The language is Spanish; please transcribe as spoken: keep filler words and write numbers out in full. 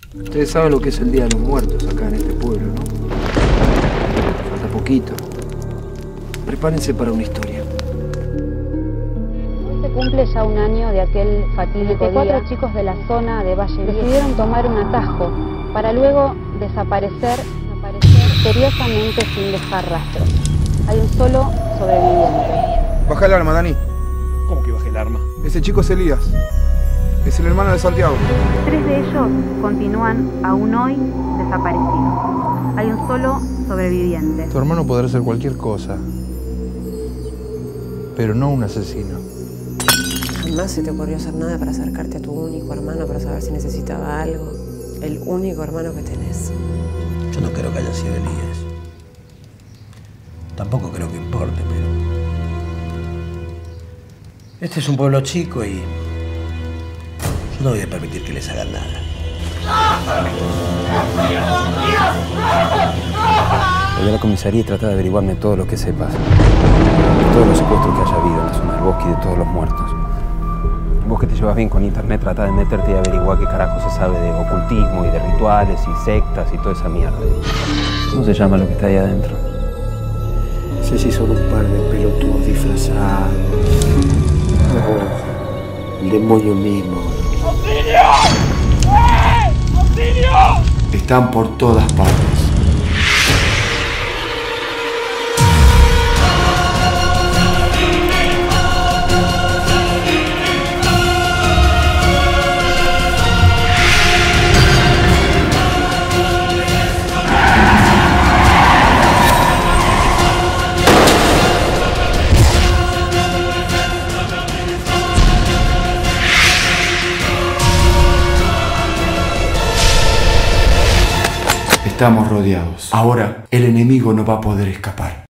Ustedes saben lo que es el Día de los Muertos acá en este pueblo, ¿no? Falta poquito. Prepárense para una historia. Hoy se cumple ya un año de aquel fatídico día. Cuatro chicos de la zona de Valle Viejo decidieron tomar un atajo para luego desaparecer, desaparecer misteriosamente sin dejar rastro. Hay un solo sobreviviente. Baja el arma, Dani. ¿Cómo que bajé el arma? Ese chico es Elías. Es el hermano de Santiago. Tres de ellos continúan aún hoy desaparecidos. Hay un solo sobreviviente. Tu hermano podrá ser cualquier cosa, pero no un asesino. Jamás se te ocurrió hacer nada para acercarte a tu único hermano para saber si necesitaba algo. El único hermano que tenés. Yo no creo que haya sido Elías. Tampoco creo que importe, pero... Este es un pueblo chico y... yo no voy a permitir que les hagan nada. Voy a la comisaría y trata de averiguarme todo lo que sepas. De todos los secuestros que haya habido en la zona del bosque y de todos los muertos. Vos que te llevas bien con internet, trata de meterte y averiguar qué carajo se sabe de ocultismo y de rituales y sectas y toda esa mierda. ¿Cómo se llama lo que está ahí adentro? No sé si son un par de pelotudos disfrazados. No, el demonio mismo. ¡Auxilio! ¡Eh! ¡Auxilio! Están por todas partes. Estamos rodeados. Ahora el enemigo no va a poder escapar.